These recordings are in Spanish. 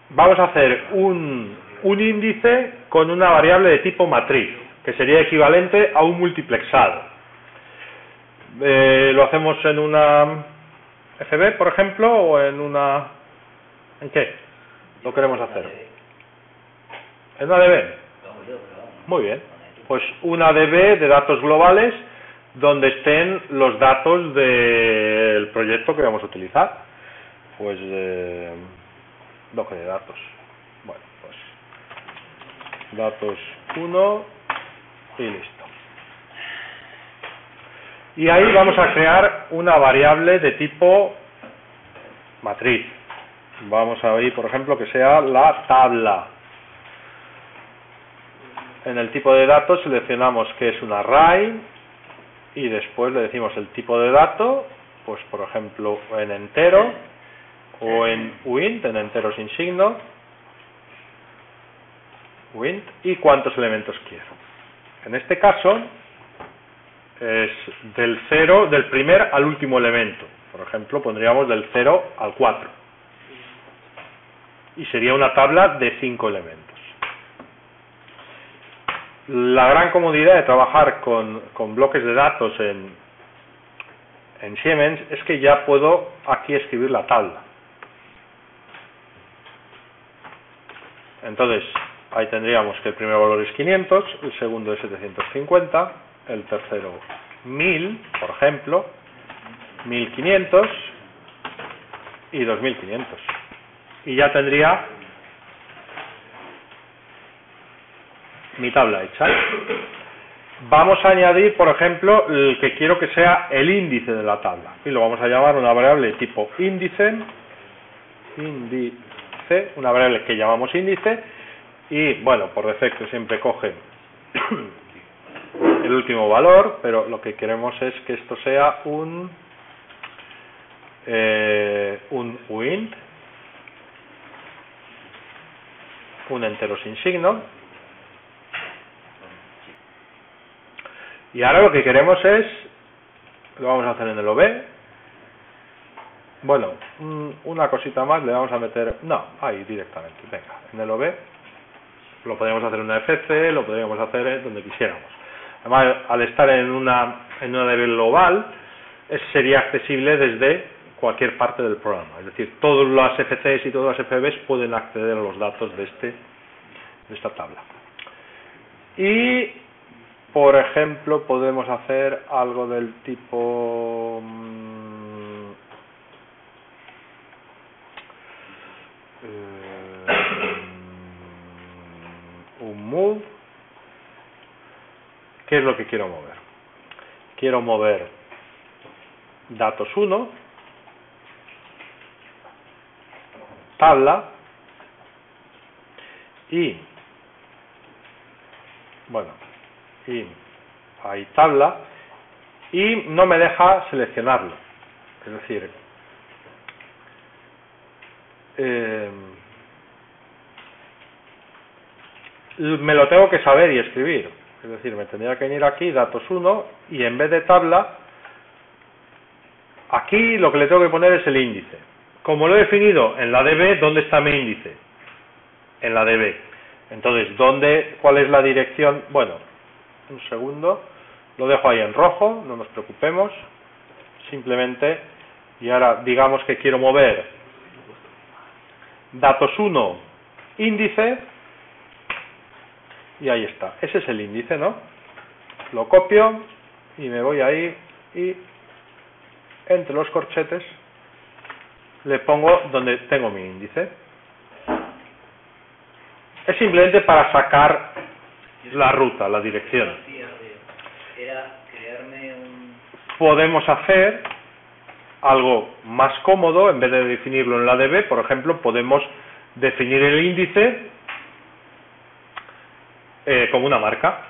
vamos a hacer un índice con una variable de tipo matriz, que sería equivalente a un multiplexado. Lo hacemos en una FB, por ejemplo, o en una... ¿En qué lo queremos hacer? ¿En una DB? Muy bien. Pues una DB de datos globales donde estén los datos del proyecto que vamos a utilizar. Pues bloque de datos. Bueno, pues datos 1 y listo. Y ahí vamos a crear una variable de tipo matriz. Vamos a ver, por ejemplo, que sea la tabla. En el tipo de datos seleccionamos que es un array y después le decimos el tipo de dato, pues por ejemplo en entero o en uint, en entero sin signo, uint, y cuántos elementos quiero. En este caso es del primer al último elemento. Por ejemplo, pondríamos del 0 al 4 y sería una tabla de 5 elementos. La gran comodidad de trabajar con bloques de datos en Siemens es que ya puedo aquí escribir la tabla. Entonces, ahí tendríamos que el primer valor es 500, el segundo es 750, el tercero 1000, por ejemplo, 1500 y 2500. Y ya tendría mi tabla hecha. Vamos a añadir, por ejemplo, el que quiero que sea el índice de la tabla. Y lo vamos a llamar una variable tipo índice, una variable que llamamos índice, y bueno, por defecto siempre coge el último valor, pero lo que queremos es que esto sea un uint, un entero sin signo. Y ahora lo que queremos es, lo vamos a hacer en el OB, bueno, una cosita más le vamos a meter, no, ahí directamente, venga, en el OB, lo podríamos hacer en una FC, lo podríamos hacer donde quisiéramos. Además, al estar en una DB global, sería accesible desde cualquier parte del programa, es decir, todas las FCs y todas las FBs pueden acceder a los datos de esta tabla. Y por ejemplo, podemos hacer algo del tipo un move. ¿Qué es lo que quiero mover? Quiero mover datos 1, tabla, y bueno, y hay tabla, y no me deja seleccionarlo, es decir, me lo tengo que saber y escribir, es decir, me tendría que venir aquí, datos 1, y en vez de tabla, aquí lo que le tengo que poner es el índice. Como lo he definido en la DB, ¿dónde está mi índice? En la DB. Entonces, ¿cuál es la dirección? Bueno, un segundo, lo dejo ahí en rojo, no nos preocupemos, simplemente, y ahora digamos que quiero mover datos 1, índice, y ahí está, ese es el índice, ¿no? Lo copio y me voy ahí y entre los corchetes le pongo donde tengo mi índice. Es simplemente para sacar la ruta, la dirección. Podemos hacer algo más cómodo, en vez de definirlo en la DB, por ejemplo, podemos definir el índice como una marca.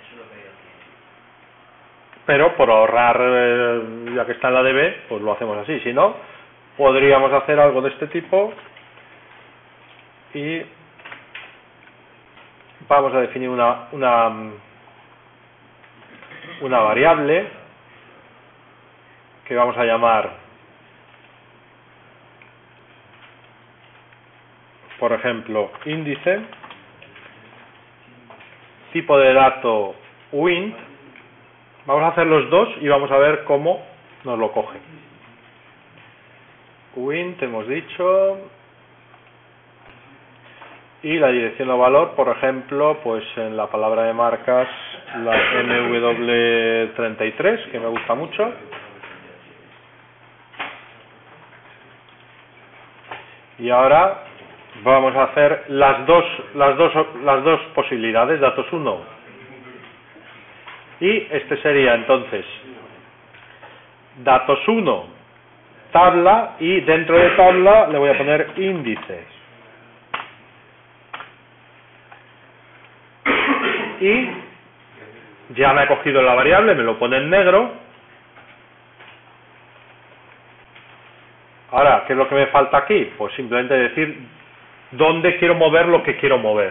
Pero por ahorrar, ya que está en la DB, pues lo hacemos así. Si no, podríamos hacer algo de este tipo y vamos a definir una variable que vamos a llamar, por ejemplo, índice, tipo de dato uint. Vamos a hacer los dos y vamos a ver cómo nos lo coge. Uint hemos dicho, y la dirección o valor, por ejemplo, pues en la palabra de marcas la MW33, que me gusta mucho. Y ahora vamos a hacer las dos posibilidades, datos 1. Y este sería entonces datos 1, tabla, y dentro de tabla le voy a poner índices. Y ya me ha cogido la variable, me lo pone en negro. Ahora, ¿qué es lo que me falta aquí? Pues simplemente decir dónde quiero mover lo que quiero mover.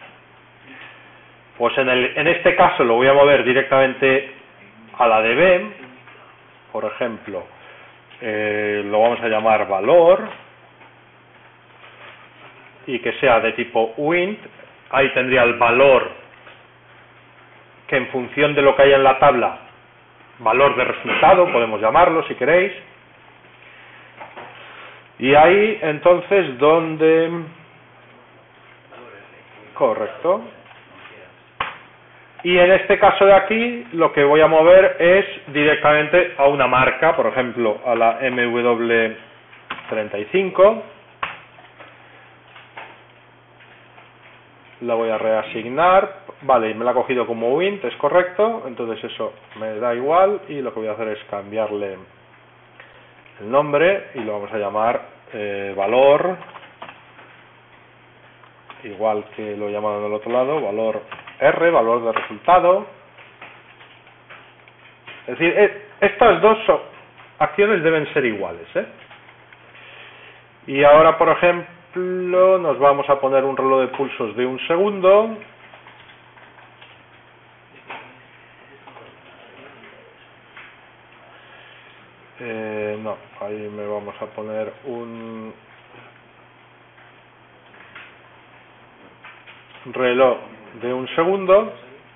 Pues en este caso lo voy a mover directamente a la DB. Por ejemplo, lo vamos a llamar valor, y que sea de tipo uint. Ahí tendría el valor, que en función de lo que haya en la tabla, valor de resultado, podemos llamarlo si queréis. Y ahí entonces donde, correcto, y en este caso de aquí lo que voy a mover es directamente a una marca, por ejemplo a la MW35. La voy a reasignar, vale, y me la ha cogido como int, es correcto, entonces eso me da igual, y lo que voy a hacer es cambiarle el nombre y lo vamos a llamar valor, igual que lo he llamado en el otro lado, valor R, valor de resultado. Es decir, estas dos acciones deben ser iguales, Y ahora, por ejemplo, nos vamos a poner un reloj de pulsos de 1 segundo. No, ahí me vamos a poner un reloj de 1 segundo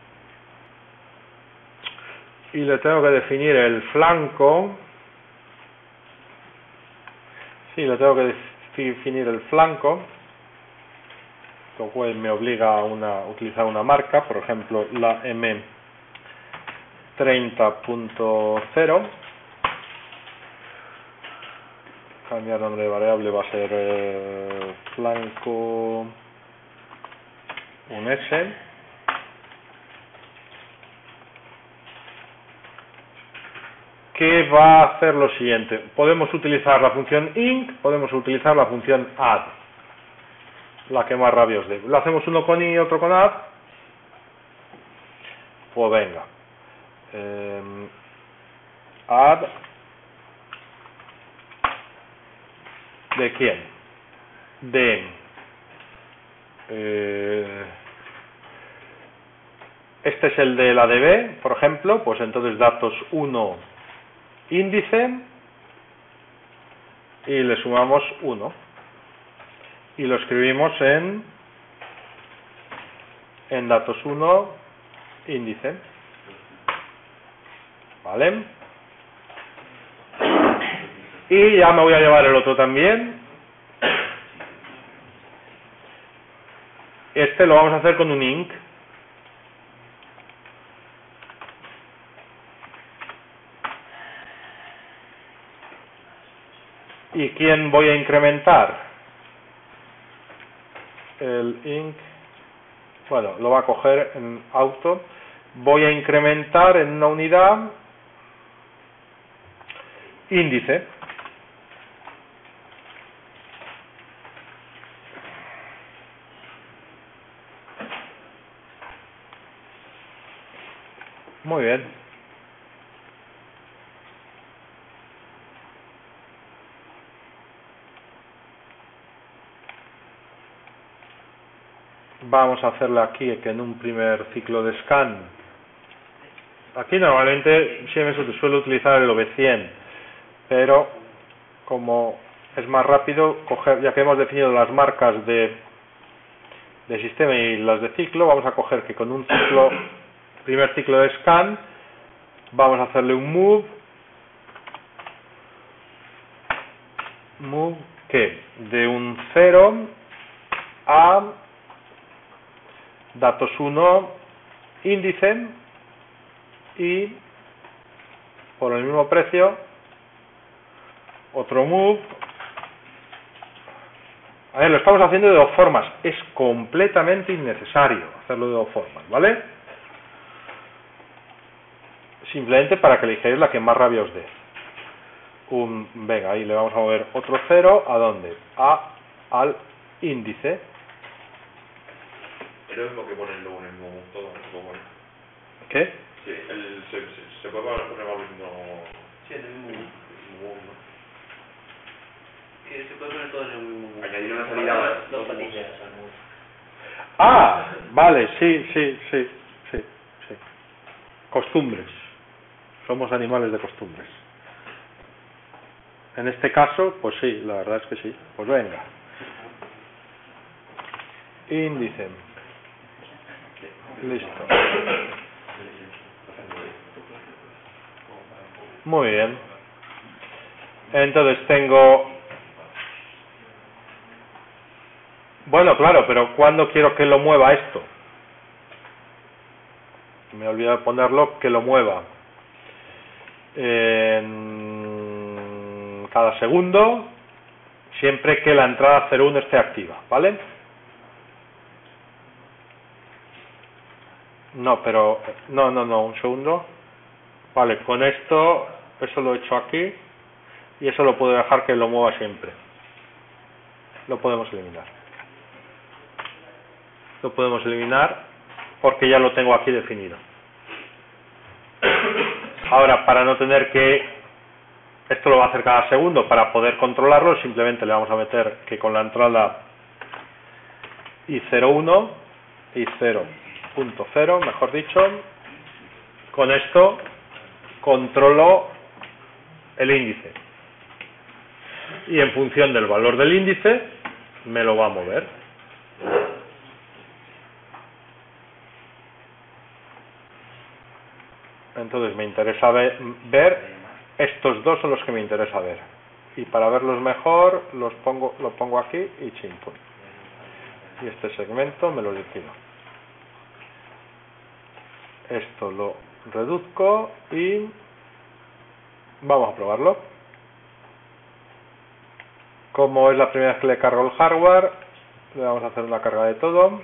y le tengo que definir el flanco. Sí, le tengo que definir el flanco, lo cual me obliga a utilizar una marca, por ejemplo la M30.0. Cambiar nombre de variable va a ser flanco un S. Que va a hacer lo siguiente: podemos utilizar la función int, podemos utilizar la función add, la que más rabia os dé. Lo hacemos uno con i y otro con add. Pues venga, add, ¿de quién? De este es el de la DB, por ejemplo, pues entonces datos 1 índice, y le sumamos 1 y lo escribimos en datos 1 índice, ¿vale? Y ya me voy a llevar el otro también. Este lo vamos a hacer con un inc. ¿Y quién voy a incrementar? El inc, bueno, lo va a coger en auto. Voy a incrementar en una unidad índice. Muy bien. Vamos a hacerle aquí que en un primer ciclo de scan, aquí normalmente siempre se suele utilizar el OV100, pero como es más rápido, ya que hemos definido las marcas de de sistema y las de ciclo, vamos a coger que con un ciclo, primer ciclo de scan, vamos a hacerle un move que de un 0 a datos 1 índice y por el mismo precio otro move. A ver, lo estamos haciendo de dos formas, es completamente innecesario hacerlo de dos formas, ¿vale? Simplemente para que elijáis la que más rabia os dé. Venga, ahí le vamos a mover otro 0, ¿a dónde? Al índice. Es lo mismo que ponen luego en el mismo todo, ¿Qué? Sí, se puede poner al mismo... Sí, en el mismo. Se puede poner todo en el mismo. Añadir una salida... Dos patillas al move. Ah, vale, sí. Costumbres. Somos animales de costumbres. En este caso, pues sí, la verdad es que sí. Pues venga. Índice. Listo. Muy bien. Entonces tengo... Bueno, claro, pero ¿cuándo quiero que lo mueva esto? Me he olvidado de ponerlo, que lo mueva. Cada segundo, siempre que la entrada 01 esté activa, ¿vale? No, pero... No, un segundo. Vale, con esto, eso lo he hecho aquí, y eso lo puedo dejar que lo mueva siempre. Lo podemos eliminar. Lo podemos eliminar porque ya lo tengo aquí definido. Ahora, para no tener que... Esto lo va a hacer cada segundo, para poder controlarlo simplemente le vamos a meter que con la entrada i01 y 0.0, mejor dicho, con esto controlo el índice y en función del valor del índice me lo va a mover. Entonces me interesa ver estos dos, son los que me interesa ver, y para verlos mejor lo pongo aquí y chimpum, y este segmento me lo liquido. Esto lo reduzco y vamos a probarlo. Como es la primera vez que le cargo el hardware, le vamos a hacer una carga de todo.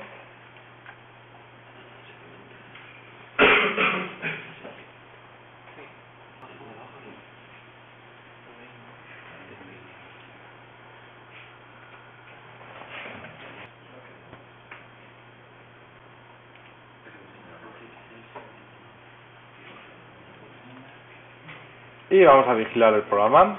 Y vamos a vigilar el programa.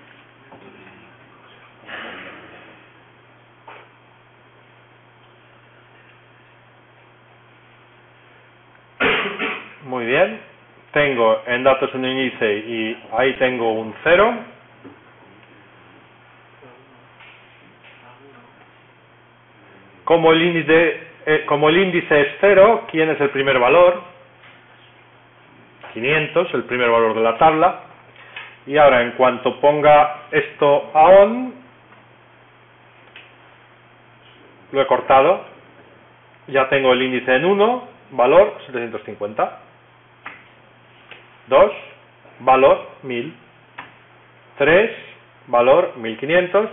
Muy bien. Tengo en datos un índice y ahí tengo un 0. Como el índice es 0, ¿quién es el primer valor? 500, el primer valor de la tabla. Y ahora, en cuanto ponga esto a on, lo he cortado, ya tengo el índice en 1, valor 750, 2, valor 1000, 3, valor 1500,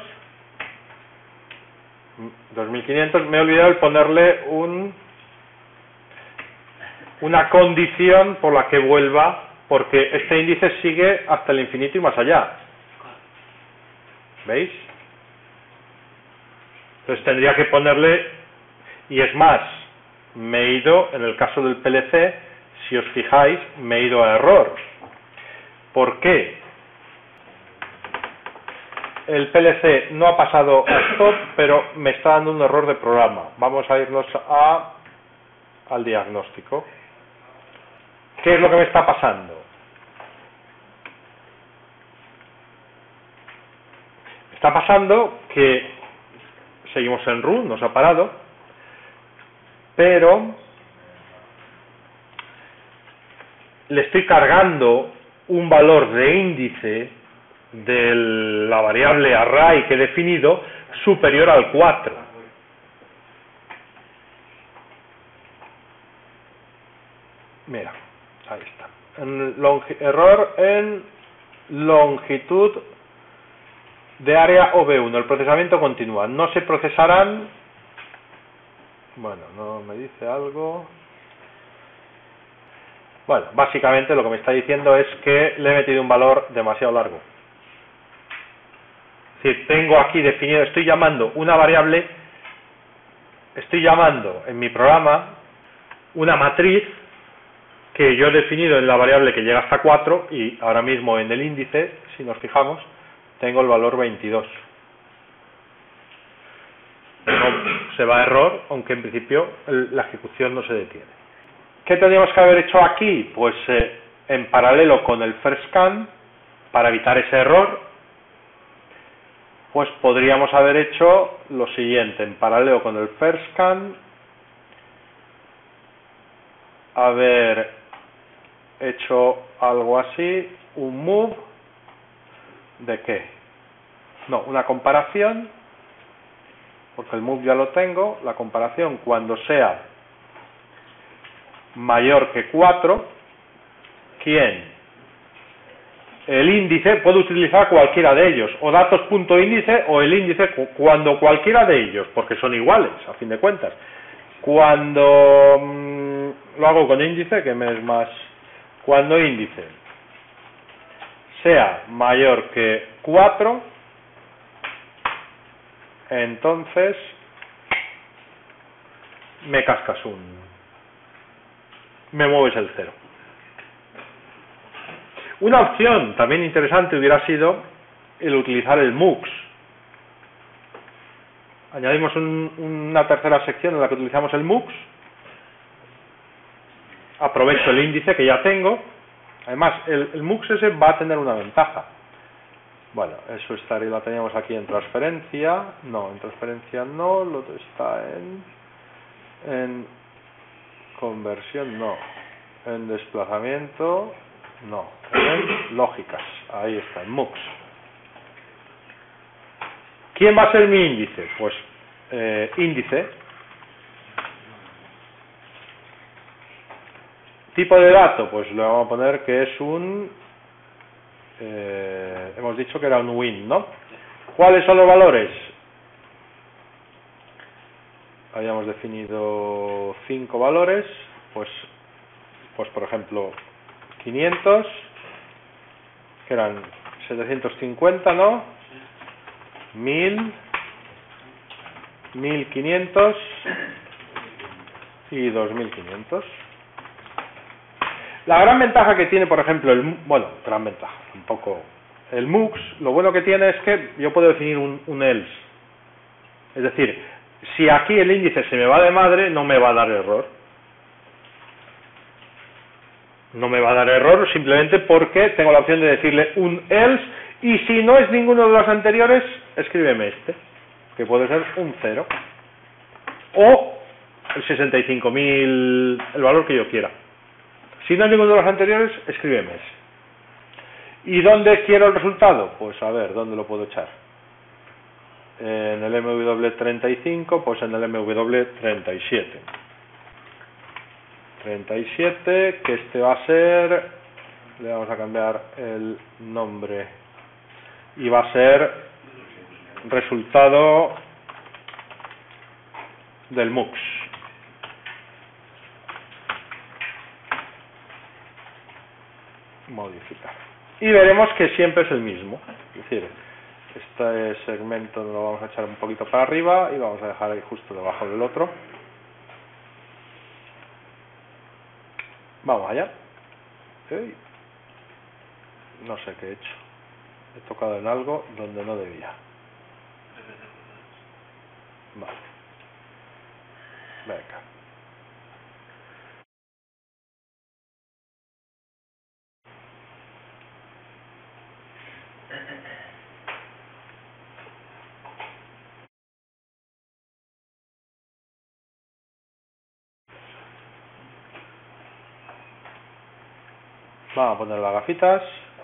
2500, me he olvidado de ponerle una condición por la que vuelva, porque este índice sigue hasta el infinito y más allá. ¿Veis? Entonces tendría que ponerle, y es más, me he ido, en el caso del PLC, si os fijáis, me he ido a error. ¿Por qué? El PLC no ha pasado a stop, pero me está dando un error de programa. Vamos a irnos al diagnóstico. ¿Qué es lo que me está pasando? Está pasando que seguimos en root, nos ha parado, pero le estoy cargando un valor de índice de la variable array que he definido superior al 4. Mira, ahí está. Error en longitud de área OV1. El procesamiento continúa. No se procesarán. Bueno, no me dice algo. Bueno, básicamente lo que me está diciendo es que le he metido un valor demasiado largo. Es decir, tengo aquí definido, estoy llamando una variable, estoy llamando en mi programa una matriz que yo he definido en la variable que llega hasta 4 y ahora mismo en el índice, si nos fijamos, tengo el valor 22. No, se va a error, aunque en principio la ejecución no se detiene. ¿Qué tendríamos que haber hecho aquí? Pues en paralelo con el first scan, para evitar ese error, pues podríamos haber hecho lo siguiente: en paralelo con el first scan, haber hecho algo así, un move, ¿de qué? No, una comparación, porque el move ya lo tengo, la comparación cuando sea mayor que 4, ¿quién? El índice, puedo utilizar cualquiera de ellos, o datos.índice o el índice, cuando cualquiera de ellos, porque son iguales, a fin de cuentas. Cuando lo hago con índice, que me es más, cuando índice sea mayor que 4, entonces me cascas me mueves el 0. Una opción también interesante hubiera sido el utilizar el MUX. Añadimos una tercera sección en la que utilizamos el MUX. Aprovecho el índice que ya tengo. Además, el MUX ese va a tener una ventaja. Bueno, eso estaría, lo teníamos aquí en transferencia. No, en transferencia no, lo otro está en conversión, no. En desplazamiento, no. En lógicas, ahí está, en MUX. ¿Quién va a ser mi índice? Pues índice. Tipo de dato, pues le vamos a poner que es un... hemos dicho que era un win, ¿no? ¿Cuáles son los valores? Habíamos definido 5 valores, pues por ejemplo 500, que eran 750, ¿no? 1000, 1500 y 2500. La gran ventaja que tiene, por ejemplo, gran ventaja, tampoco, el MUX, lo bueno que tiene es que yo puedo definir un else. Es decir, si aquí el índice se me va de madre, no me va a dar error. No me va a dar error simplemente porque tengo la opción de decirle un else, y si no es ninguno de los anteriores, escríbeme este, que puede ser un 0. O el 65.000, el valor que yo quiera. Si no hay ninguno de los anteriores, escríbeme ese. ¿Y dónde quiero el resultado? Pues a ver, ¿dónde lo puedo echar? En el MW35, pues en el MW37. 37, que este va a ser, le vamos a cambiar el nombre, y va a ser resultado del MUX. Modificar. Y veremos que siempre es el mismo. Es decir, este segmento lo vamos a echar un poquito para arriba y vamos a dejar ahí justo debajo del otro. Vamos allá. No sé qué he hecho. He tocado en algo donde no debía. Vale. Venga. Vamos a poner las gafitas.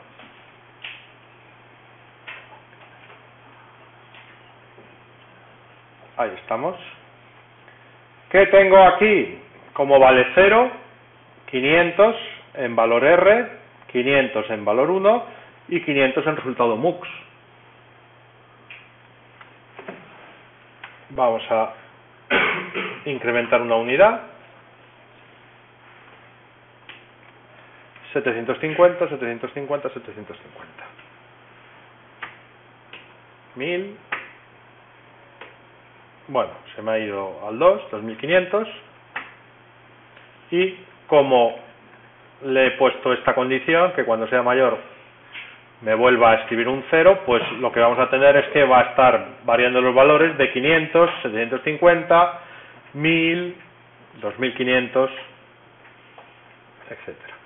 Ahí estamos. ¿Qué tengo aquí? Como vale 0, 500 en valor R, 500 en valor 1 y 500 en resultado MUX. Vamos a incrementar una unidad. 750, 750, 750. 1000. Bueno, se me ha ido al 2, 2500. Y como le he puesto esta condición, que cuando sea mayor me vuelva a escribir un 0, pues lo que vamos a tener es que va a estar variando los valores de 500, 750, 1000, 2500, etcétera.